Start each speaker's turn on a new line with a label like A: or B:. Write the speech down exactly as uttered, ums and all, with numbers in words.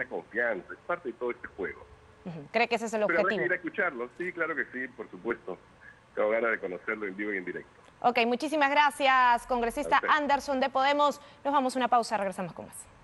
A: confianza, es parte de todo este juego.
B: Uh-huh. ¿Cree que ese es el
A: Pero
B: objetivo?
A: habrá que ir a escucharlo, sí, claro que sí, por supuesto. Tengo ganas de conocerlo en vivo y en directo.
B: Ok, muchísimas gracias, congresista Anderson de Podemos. Nos vamos a una pausa, regresamos con más.